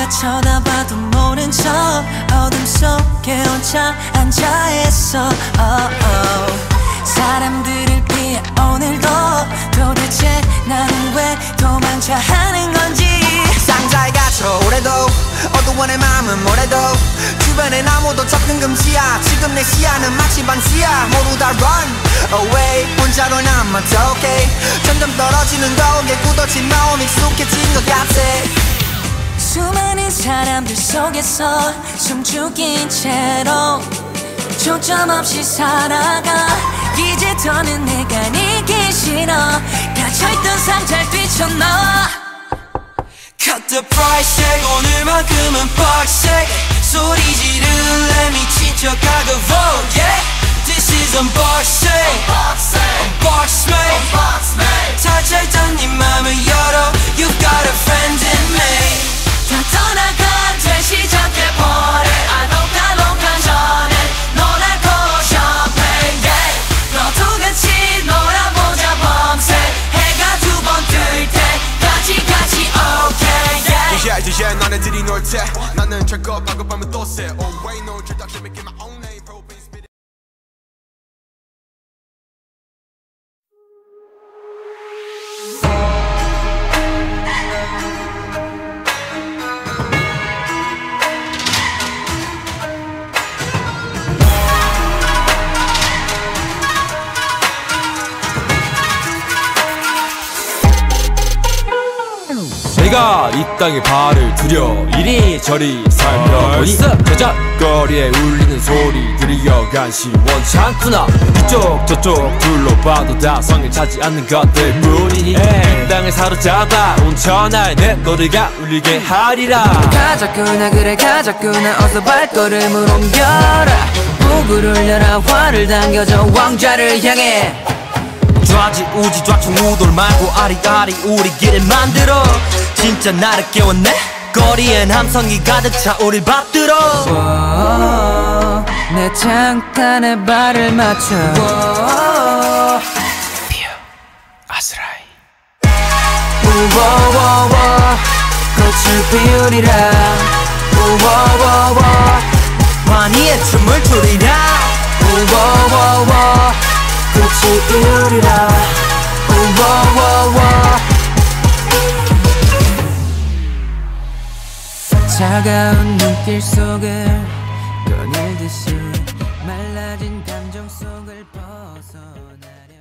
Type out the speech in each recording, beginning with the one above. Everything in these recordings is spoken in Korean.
누가 쳐다봐도 모른 척 어둠 속에 혼자 앉아있어. 사람들을 피해 오늘도 도대체 나는 왜 도망쳐 하는 건지. 상자에 갇혀 오래도 어두운 내 맘은 뭐래도 주변엔 아무도 접근 금지야. 지금 내 시야는 마치 반시야. 모두 다 run away 혼자로 남아도 okay. 점점 떨어지는 거울에 굳어진 마음 익숙해진 것 같아. 수많은 사람들 속에서 숨죽인 채로 초점 없이 살아가. 이제 더는 내가 이기 싫어. 갇혀있던 상자를 뛰쳐넣어. Cut the price tag 오늘만큼은 빡세. 소리 지르는 램이 지쳐가고 vote yeah. This is unboxing Unboxing 닫혀있던 네 맘을 열어 You've got a friend in me. 다 떠나간 돼 시작해버려. 알록달록한 전에 너랄 샴페인 yeah. 너도 같이 놀아보자 밤새. 해가 두 번 뜰 때까지 okay yeah. yeah 너네들이 놀 때 나는 철거하고 밤은 또 새. Oh wait no introduction making my own name. Propane spit. 내가 이 땅에 발을 들여 이리저리 살펴보니 저작거리에 울리는 소리들이 여간 시원찮구나. 이쪽 저쪽 둘러봐도 다 성에 차지 않는 것들 뿐이니 이 땅을 사로잡아 온천하에 내 노래가 울리게 하리라. 가자꾸나 그래 가자꾸나 어서 발걸음을 옮겨라. 북을 울려라 화를 당겨줘 왕좌를 향해. 좌지우지 좌충우돌 말고 아리아리 우리 길을 만들어. 진짜 나를 깨웠네. 거리엔 함성이 가득 차 우릴 받들어. 내 장단에 발을 맞춰. 아스라이 우워워워 꽃을 피우리라. 우워워워 환희의 춤을 추리라. 우워워워 꽃이 피우리라. 우워워워 차가운 눈길 속을 거닐듯이 말라진 감정 속을 벗어나려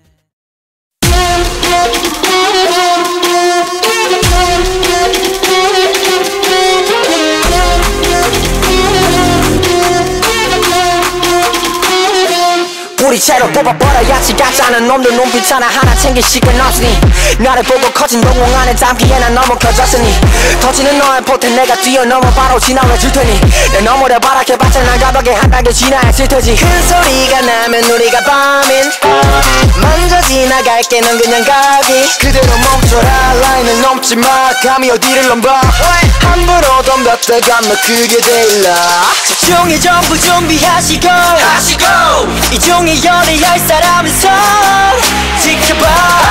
우리채로 뽑아버려야지. 가짜는 놈들 눈빛 하나하나 챙길 시간 없으니 나를 보고 커진 동공 안에 담기에 난 너무 커졌으니 터지는 너의 포텐 내가 뛰어넘어 바로 지나가줄 테니 내 너머를 바라켜봤자 난 가볍게 한 단계 지나했을 테지. 큰 소리가 나면 우리가 범인 먼저 지나갈게 넌 그냥 가기. 그대로 멈춰라 라인을 넘지마. 감히 어디를 넘봐 함부로 덤볐다가 너 그게 되일라. 집중이 전부 준비하시고 이 종이 연애할 사람은 손 지켜봐.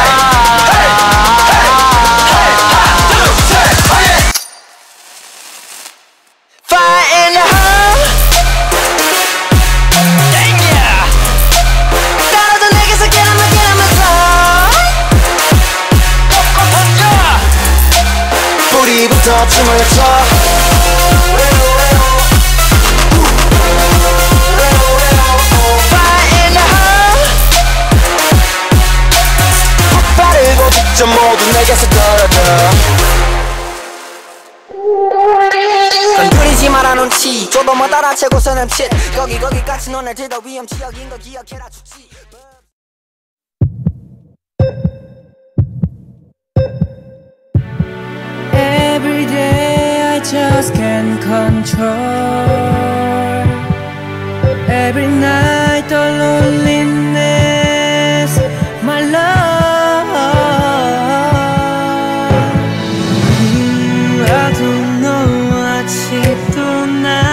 Fire in the hole. 따라도 내게서 get on 뿌리부터 춤을 춰. 저 모두 내게서 떨어져. 건드리지 마라 눈치 줘도 못 알아채고서는 칫 거기까지 너네들 더 위험지역인 거 기억해라 죽지. Every day I just can't control. Every night the loneliness my love. I don't know 아직도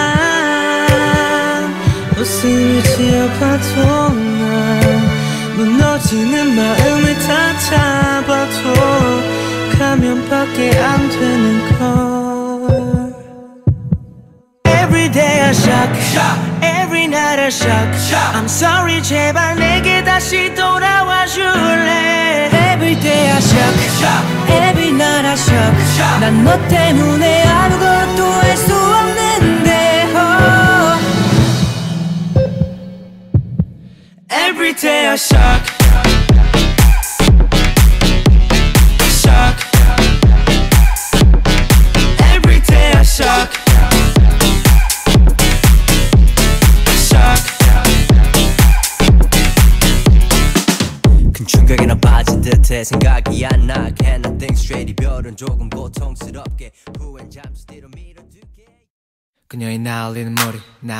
난 웃음을 지어봐도 난 무너지는 마음을 다 잡아도 가면밖에 안 되는 걸. Every night a shock I'm sorry 제발 내게 다시 돌아와 줄래 Every day a shock Every night a shock 난 너 때문에 아무것도 할 수 없는데 Every day a shock Shock Every day a shock 큰 충격에나 빠진 듯해 생각이 안 나 Can't think straight 이별은 조금 고통스럽게 후회는 잠시 뒤로 밀어두게 그녀의 날리는 머리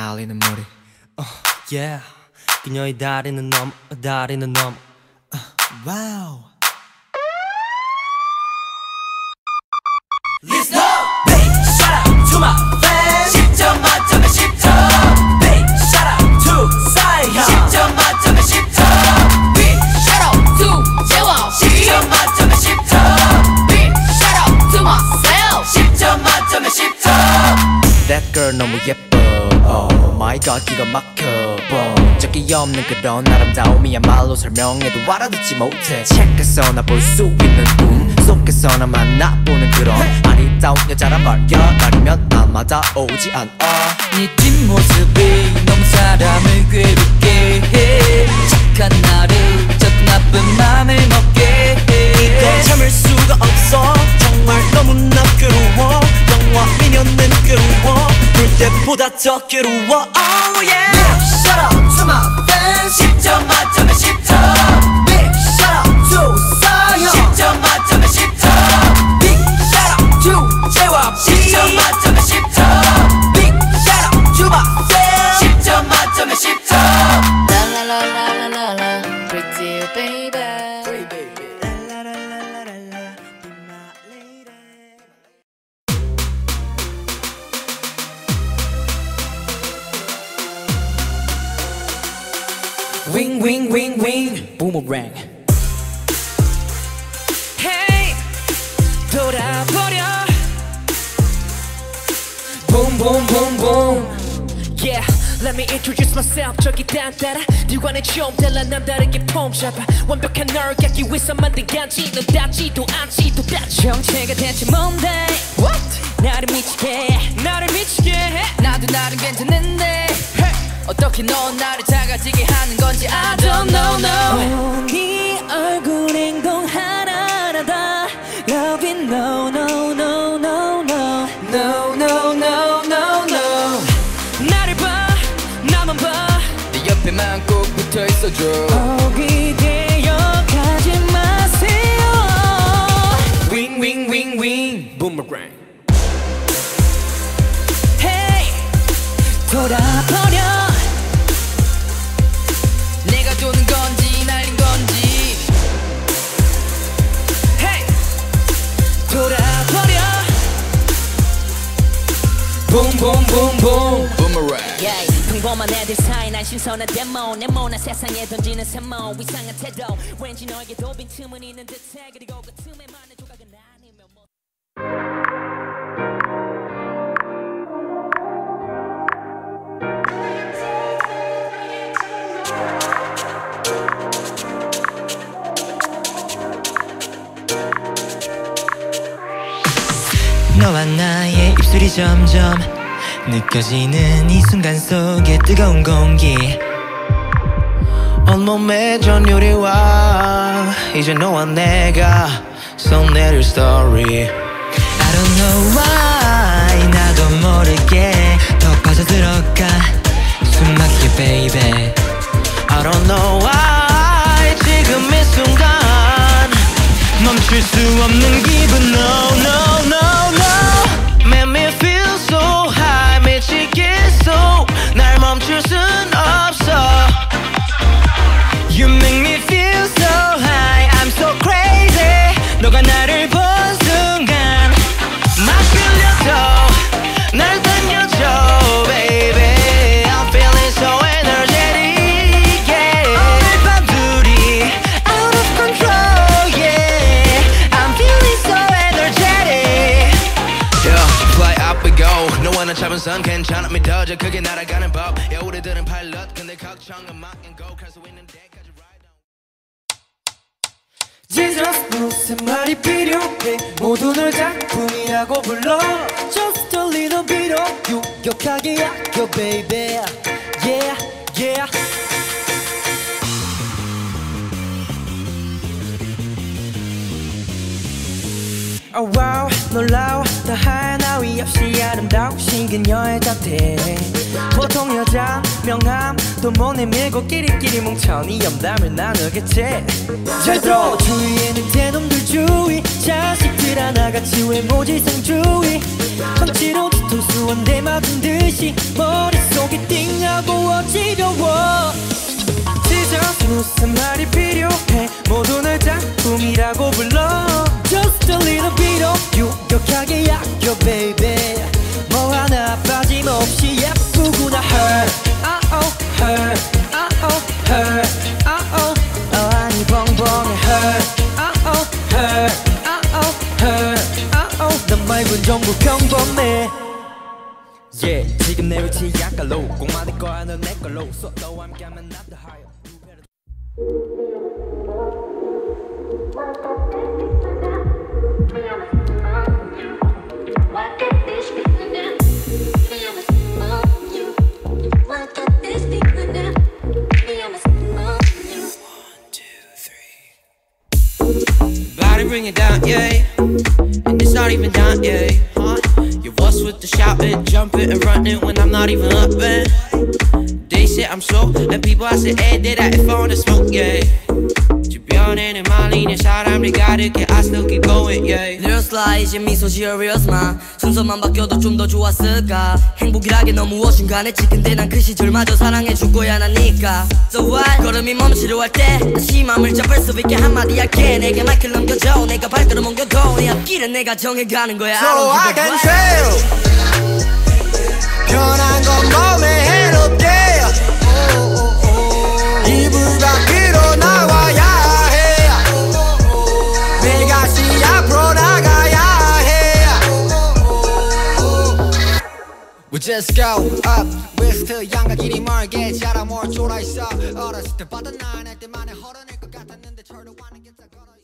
Yeah 그녀의 다리는 넘어 Wow Listen up Big shout out to my fans 10점 만점에 10점 Big shout out to Zion 10점 만점에 10점 Big shout out to 재원 10점 만점에 10점 Big shout out to myself 10점 만점에 10점 That girl 너무 예뻐 Oh my god 기가 막혀 적기 없는 그런 아름다움이야말로 설명해도 알아듣지 못해 책에서나 볼 수 있는 꿈 속에서나 만나보는 그런 아리따운 여자란 말야 말이면 아마 다 오지 않아 네 뒷모습이 너무 사람을 괴롭게 해 착한 나를 자꾸 나쁜 맘을 먹게 해 이걸 참을 수가 없어 정말 너무나 괴로워 영화 미녀는 괴로워 볼 때보다 더 괴로워 Oh yeah Big shout out to my fans 10점 만점에 10점 Big shout out to Zion 10점 만점에 10점 Big shout out to JYP 10점 만점에 10점 Big shout out to myself 10점 만점에 10점 La la la la la la la Pretty baby Pretty baby La la la la la la la Be my lady Wing wing wing wing boomerang Hey 돌아버려 Boom boom boom boom Yeah Let me introduce myself 저기 딴따라 뒤관에 처음 달라 남다르게 폼 잡아 완벽한 널 갖기 위해서 만든 간지 넌 닿지도 않지도 닿지 정체가 대체 뭔데 What? 나를 미치게 해 나도 나름 괜찮은데 어떻게 넌 나를 작아지게 하는 건지 I don't know no 네 얼굴 행동 하나하나 다 Love it no no no no no No no no no no 나를 봐 나만 봐네 옆에만 꼭 붙어 있어줘 어기 되어가지 마세요 Wing wing wing wing Boomerang Hey 돌아버려 내가 도는 건지 날린 건지 Hey 돌아버려 Boom boom boom boom Boomerang Yeah 평범한 애들 사이 난 신선한 데모 네모난 세상에 던지는 샘모 이상한 태도 왠지 너에게도 빈틈은 있는 듯해 그리고 그 틈에 많은 조각은 아니면 뭐 너와 나의 입술이 점점 느껴지는 이 순간 속에 뜨거운 공기 온몸에 전율이와 이제 너와 내가 손내릴 story I don't know why 나도 모르게 더 빠져들어가 숨막히게 baby I don't know why 지금 이 순간 멈출 수 없는 기분 No no no no Make me feel so high 미치겠어 날 멈출 순 없어 You make me feel so high I'm so crazy 너가 나를 본 순간 막 끌려도 날 당겨줘 baby I'm feeling so energetic yeah 오늘 밤 둘이 out of control yeah I'm feeling so energetic Yeah fly up we go 너와 난 잡은 잡은 선 괜찮아 믿어져 그게 날아가는 법 야 우리들은 파일럿 근데 걱정은 막힌 go 갈 수 있는 데까지 ride on Jesus 무슨 말이 필요해 모두 널 작품이라고 불러 Just a little bit of you 격하게 아껴 baby Yeah yeah Oh wow 놀라워 더 하나 위 없이 아름다우신 그녀의 자태 보통 여자 명함 또 못 내밀고 끼리끼리 뭉쳐니 염담을 나누겠지 잘 들어 주위에는 대놈들 주위 자식들 하나같이 외모지상주의 망치로 뒤통수 대 맞은 듯이 머릿속이 띵하고 어지러워 Jesus 무슨 말이 필요해 모두 널 작품이라고 불러 Just a little bit of you 격하게 아껴 baby 뭐 하나 빠짐없이 예쁘구나 her her her 아니 벙벙해 her her her 난 말곤 전부 평범해 Yeah 지금 내 위치 약간 low 꼭 맞을 거야 넌 내 걸로 So 너와 함께하면 not the higher Body bring it down, yeah. And it's not even down, yeah. Huh? Your voice with the shouting, jumping and running when I'm not even up, man. They say I'm slow, and people I say, hey, did I if I wanna smoke, yeah. 주변에는 말리는 사람들 가득해, I still keep going, yeah. Real slide, 이제 미소 지어 real smile. 순서만 바뀌어도 좀 더 좋았을까. 행복이라게 너무 어중간했지, 근데 난 그 시절마저 사랑해줄 거야, 나니까. So what? 걸음이 멈추려 할 때 다시 맘을 잡을 수 있게 한마디 할게. 내게 마이크를 넘겨줘, 내가 발걸음 옮겨도 내 앞길은 내가 정해가는 거야. So I can tell 변한 건 몸에 해롭게 이불 밖으로 나와야 해 내가시 앞으로 나가야 해 We just go up 웨스트 양가 길이 멀게 자라 뭘 쫄아있어 어렸을 때 받은 나날 때만에 헐어낼 것 같았는데 철도 와는 게 다 걸어있어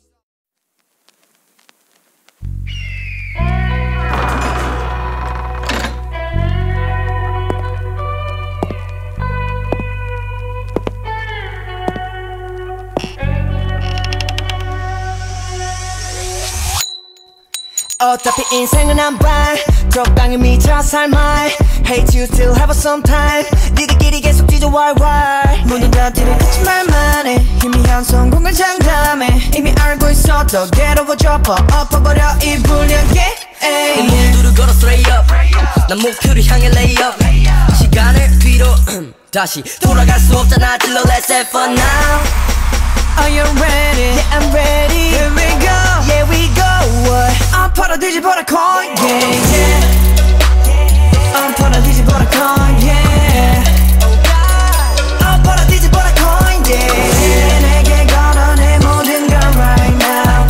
어차피 인생은 한발 적당히 미쳐 살마 Hate you still have some time 니들끼리 계속 뒤져 왈왈 모든 다들을 끝이 말만 해 희미한 성공을 장담해 이미 알고 있어 더 get over drop 엎어버려 이 불량게 이 모두를 걸어 straight up 난 목표를 향해 lay up 시간을 뒤로 다시 돌아갈 수 없잖아 질러 let's have fun now Are you ready? Yeah, I'm ready. Here we go. Yeah, we go. What? I'm part of 뒤집어라 coin. Yeah, yeah. I'm part of 뒤집어라 coin. Yeah. I'm part of 뒤집어라 coin. Yeah. 내게 걸어 내 모든 걸 right now.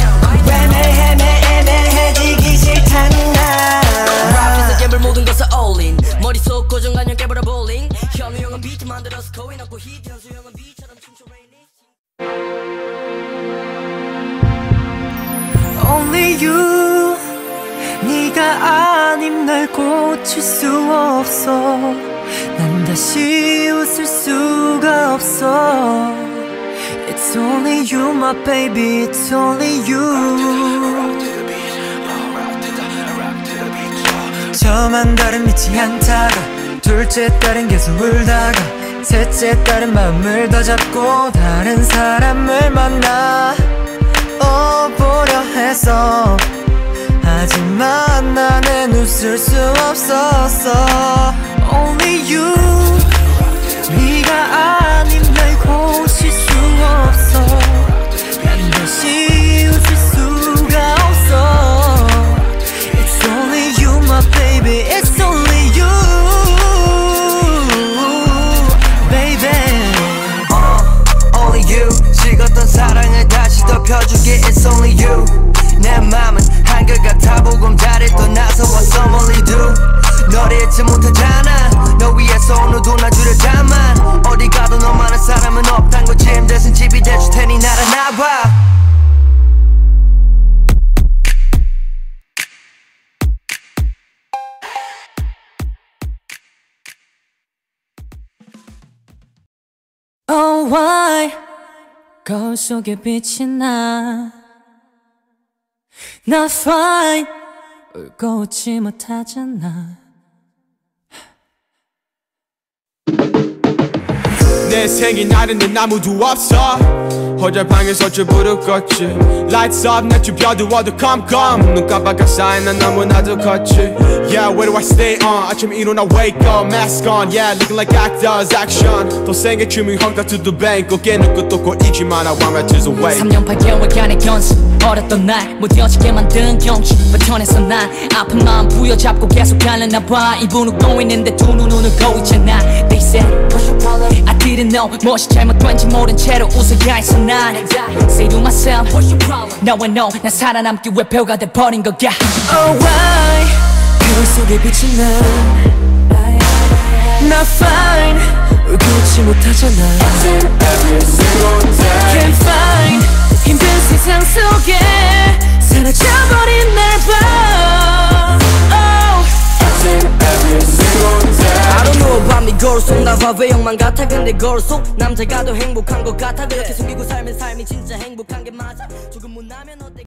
애매해지기 싫단 나. rap에서 갬블 모든 것을 all in. 머릿속 고정관념 깨버려 bowling. 현우 형은 비트 만들어서 거의 넣고 히트 현수 형은 비처럼 춤춰 raining. Only you 네가 아님 날 고칠 수 없어 난 다시 웃을 수가 없어 It's only you my baby It's only you 처음 달은 믿지 않다가 둘째 달은 계속 울다가 셋째 달은 마음을 더 잡고 다른 사람을 만나 보려 해서 하지만 나는 웃을 수 없었어 Only you 네가 아님 날 고칠 수 없어 난 다시 웃을 수가 없어 It's only you my baby It's only you baby Only you 식었던 사랑을 다시 덮여주게 It's only you 내 맘은 한결같아 보금 자리 떠나서 What's some only do 너를 잊지 못한 why 거울 속에 빛이 나 Not fine 울고 웃지 못하잖아 내 생일날에는 아무도 없어 혼자 방에서 쭈부르 껐지 Lights up 내 주변 두어도 컴컴 눈 깜빡아 쌓인 난 너무나도 컸지 Yeah where do I stay on 아침 일어나 wake up mask on Yeah looking like actors action 또 생애 춤이 헝가 to the bank 어깨 눈 끝도 꼬이지만 I want right to the way 3년 8개월간의 연습 어렸던 날 못 이어지게 만든 경치 버텨냈어 난 아픈 마음 부여잡고 계속 달려나봐 이분 웃고 있는데 두 눈을 고 있잖아 They said I didn't know 무엇이 잘못된지 모른 채로 웃어야 했어 난 Say to myself Now I know 난 살아남기 위해 배우가 돼버린 거야 Oh why 거울 속에 빛이 나 Not fine 울고 웃지 못하잖아 Can't find 힘든 세상 속에 사라져버린 날 봐 I don't know about me 거울 속 나 화웨형만 같아 근데 거울 속 남자가 더 행복한 것 같아 그렇게 숨기고 살면 삶이 진짜 행복한 게 맞아 조금 못나면 어때